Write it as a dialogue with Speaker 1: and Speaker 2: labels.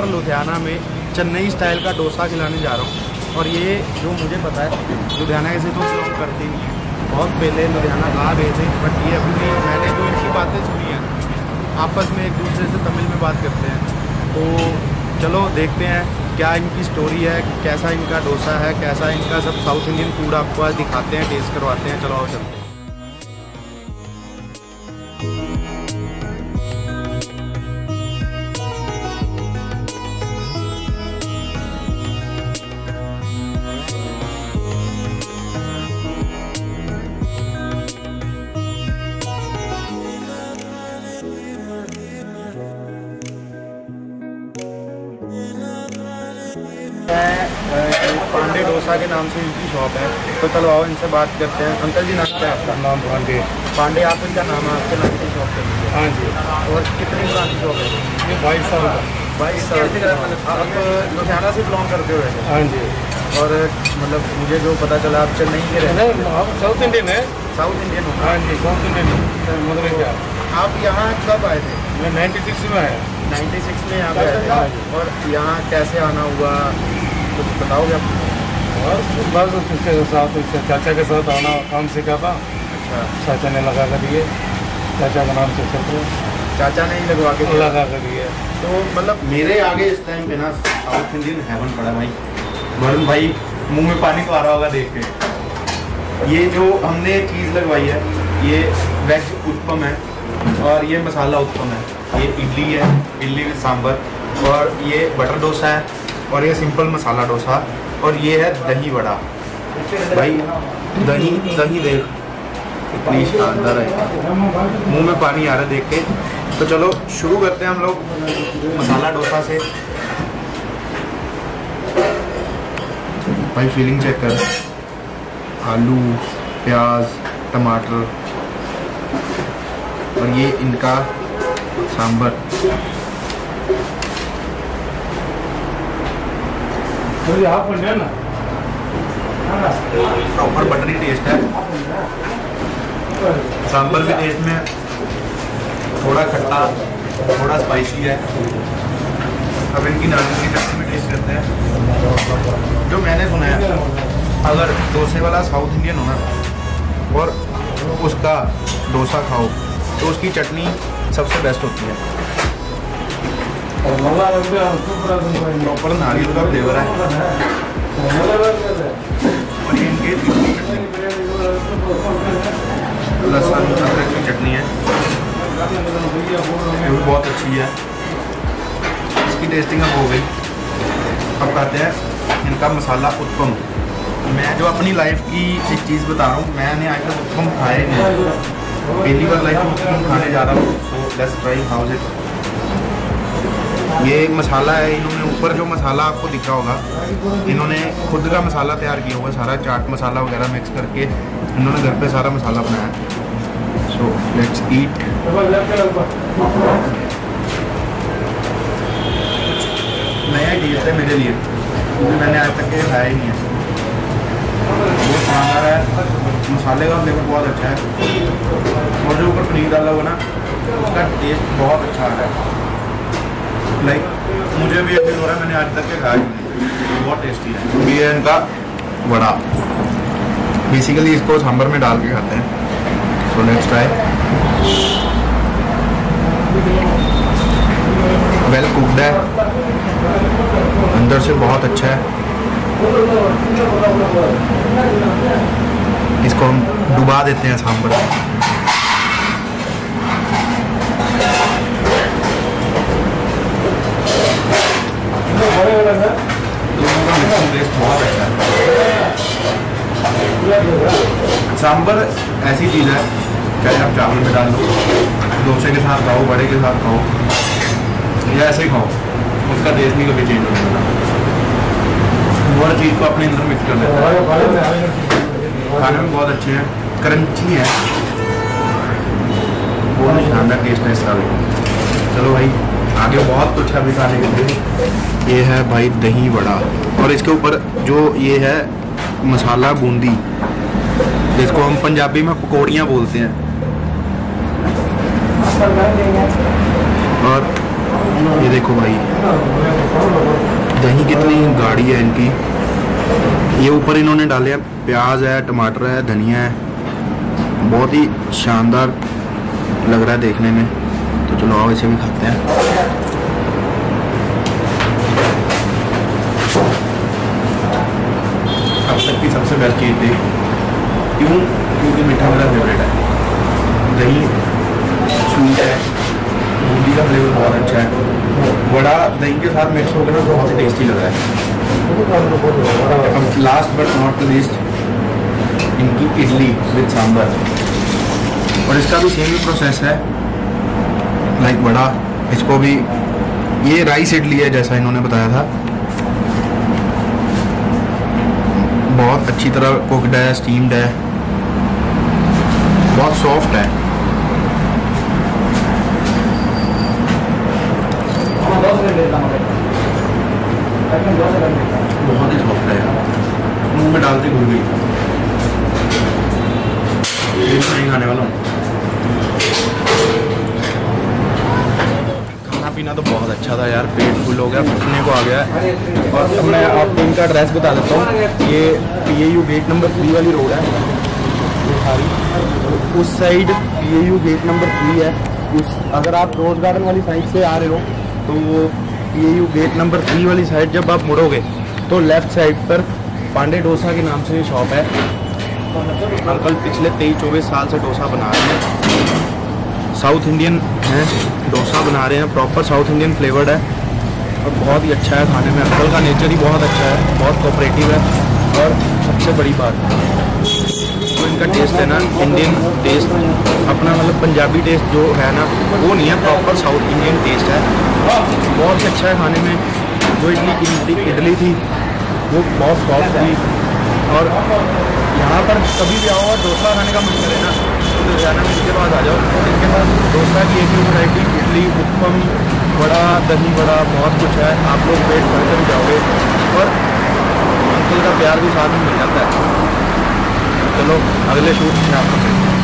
Speaker 1: Proper Ludhiana में Chennai style का डोसा खिलाने जा रहा हूँ। और ये जो मुझे पता है लुधियाना ऐसे तो बिलोंग करते नहीं है, बहुत पहले लुधियाना आ गए थे, बट ये अभी भी मैंने जो इनकी बातें सुनी हैं आपस में एक दूसरे से तमिल में बात करते हैं। तो चलो देखते हैं क्या इनकी स्टोरी है, कैसा इनका डोसा है, कैसा इनका सब साउथ इंडियन फूड आपको आज दिखाते हैं, टेस्ट करवाते हैं। चलो आओ चलते हैं। पांडे डोसा के नाम से इनकी शॉप है, तो चलो आओ इनसे बात करते हैं। अंकल जी नाम क्या है आपका?
Speaker 2: नाम पांडे।
Speaker 1: पांडे आप इनका नाम है, आपके नाम की शॉप कर लीजिए।
Speaker 2: हाँ जी।
Speaker 1: और कितनी पुरानी शॉप है?
Speaker 2: ये 22 साल का।
Speaker 1: 22 साल। आप लुधियाना से बिलोंग करते हो वैसे?
Speaker 2: हाँ जी।
Speaker 1: और मतलब मुझे जो पता चला आप चेन्नई के रहने?
Speaker 2: आप साउथ इंडियन है?
Speaker 1: साउथ इंडियन हो?
Speaker 2: हाँ जी, साउथ इंडियन मतलब क्या।
Speaker 1: आप यहाँ कब आए थे?
Speaker 2: मैं 96 में आया।
Speaker 1: 96 में यहाँ पे आए थे। और यहाँ कैसे आना हुआ कुछ बताओगे आप?
Speaker 2: बस उसके साथ चाचा के साथ आना काम सीखा था।
Speaker 1: अच्छा।
Speaker 2: चाचा ने लगा कर दिए, चाचा का नाम से चल
Speaker 1: चाचा ने ही लगवा के
Speaker 2: लगा कर दिए।
Speaker 1: तो मतलब मेरे आगे इस टाइम पे ना साउथ इंडियन हेवन पड़ा भाई। वरुण भाई मुंह में पानी तो आ रहा होगा देख के। ये जो हमने चीज़ लगवाई है ये वेज उत्पम है और ये मसाला उत्पम है। ये इडली है, इडली में सांभर, और ये बटर डोसा है, और ये सिंपल मसाला डोसा, और ये है दही वड़ा। भाई दही देख इतनी शानदार है, मुंह में पानी आ रहा है देख के। तो चलो शुरू करते हैं हम लोग मसाला डोसा से। भाई फीलिंग चेक कर, आलू, प्याज, टमाटर, और ये इनका सांभर। प्रॉपर बटरी टेस्ट है, सांभर के टेस्ट में थोड़ा खट्टा, थोड़ा स्पाइसी है। अब इनकी नारियल की चटनी में टेस्ट करते हैं। जो मैंने सुना है अगर डोसे वाला साउथ इंडियन हो ना और उसका डोसा खाओ तो उसकी चटनी सबसे बेस्ट होती है। प्रॉपर नारियल का फ्लेवर है। और ये इनके लहसुन अदरक की चटनी है, ये भी बहुत अच्छी है। इसकी टेस्टिंग अब हो गई। अब कहते हैं इनका मसाला उत्पम। मैं जो अपनी लाइफ की एक चीज़ बता रहा हूँ, मैंने आज तक उत्पम खाए नहीं, पहली बार लाइफ में उत्पम खाने जा रहा हूँ। So let's try how it. ये मसाला है, इन्होंने ऊपर जो मसाला आपको दिख रहा होगा इन्होंने खुद का मसाला तैयार किया हुआ है, सारा चाट मसाला वगैरह मिक्स करके इन्होंने घर पे सारा मसाला बनाया। So let's eat. नया डिश है मेरे लिए क्योंकि मैंने आज तक ये खाया ही नहीं है। बहुत शानदार है, मसाले का फ्लेवर बहुत अच्छा है, और जो ऊपर पनीर डाला हुआ ना उसका टेस्ट बहुत अच्छा आ रहा है। लाइक मुझे भी फील हो रहा है मैंने आज तक के खाया नहीं, बहुत टेस्टी है। ये है इनका वड़ा, बेसिकली इसको सांभर में डाल के खाते हैं। So let's try. Well cooked है, अंदर से बहुत अच्छा है। इसको हम डुबा देते हैं सांभर में। दोनों का मिक्सिंग टेस्ट बहुत अच्छा है। सांभर ऐसी चीज़ है चाहे आप चावल में डाल लो, डोसे के साथ खाओ, बड़े के साथ खाओ या ऐसे ही खाओ, उसका टेस्ट नहीं कभी चेंज होगा। हर चीज़ को अपने अंदर मिक्स कर देता है। खाने में बहुत अच्छे हैं, क्रंची है, बहुत शानदार टेस्ट है इसका भी। चलो भाई आगे बहुत कुछ है खाने के लिए। ये है भाई दही वड़ा, और इसके ऊपर जो ये है मसाला बूंदी, जिसको हम पंजाबी में पकौड़ियाँ बोलते हैं। और ये देखो भाई दही कितनी गाढ़ी है इनकी। ये ऊपर इन्होंने डाले हैं प्याज है, टमाटर है, धनिया है, बहुत ही शानदार लग रहा है देखने में। तो चलो आओ इसे भी खाते हैं। अब तक की सबसे बेस्ट चीज़ थी, क्योंकि मीठा मेरा फेवरेट है। दही स्वीट है, बूंदी का फ्लेवर बहुत अच्छा है, वड़ा दही के साथ मिक्स होकर ना बहुत ही टेस्टी लग रहा है। अब लास्ट बट नॉट लीस्ट इनकी इडली विद सांभर, और इसका भी सेम ही प्रोसेस है लाइक वड़ा। इसको भी ये राइस इडली है जैसा इन्होंने बताया था, बहुत अच्छी तरह कुकड है, स्टीम्ड है, बहुत सॉफ्ट है। बहुत ही सॉफ्ट है, मुंह में डालते घुल गई। नहीं खाने वाला हूँ। खाना पीना तो बहुत अच्छा था यार, पेट फुल हो गया, फटने को आ गया। और अब मैं आपको इनका एड्रेस बता देता हूँ। ये PAU गेट नंबर 3 वाली रोड है, ये सारी उस साइड PAU गेट नंबर 3 है। अगर आप रोज गार्डन वाली साइड से आ रहे हो तो वो PAU गेट नंबर 3 वाली साइड जब आप मुड़ोगे तो लेफ्ट साइड पर पांडे डोसा के नाम से ये शॉप है। अंकल पिछले 23-24 साल से डोसा बना रहे हैं, साउथ इंडियन हैं, डोसा बना रहे हैं, प्रॉपर साउथ इंडियन फ्लेवर्ड है और बहुत ही अच्छा है खाने में। अंकल का नेचर ही बहुत अच्छा है, बहुत कोऑपरेटिव है। और सबसे बड़ी बात जो इनका टेस्ट है ना, इंडियन टेस्ट अपना, मतलब पंजाबी टेस्ट जो है ना वो नहीं है, प्रॉपर साउथ इंडियन टेस्ट है। बहुत ही अच्छा है खाने में। जो इडली थी वो बहुत सॉफ्ट थी। और यहाँ पर कभी भी आओ और डोसा खाने का मन करे ना तो लुधियाना में इनके पास आ जाओ। इनके पास डोसा की एक ही वैरायटी, इडली, उत्पम, वड़ा, दही वड़ा, बहुत कुछ है। आप लोग पेट भर कर जाओगे और अंकल का प्यार भी साथ में मिल जाता है। चलो अगले शूट में आपको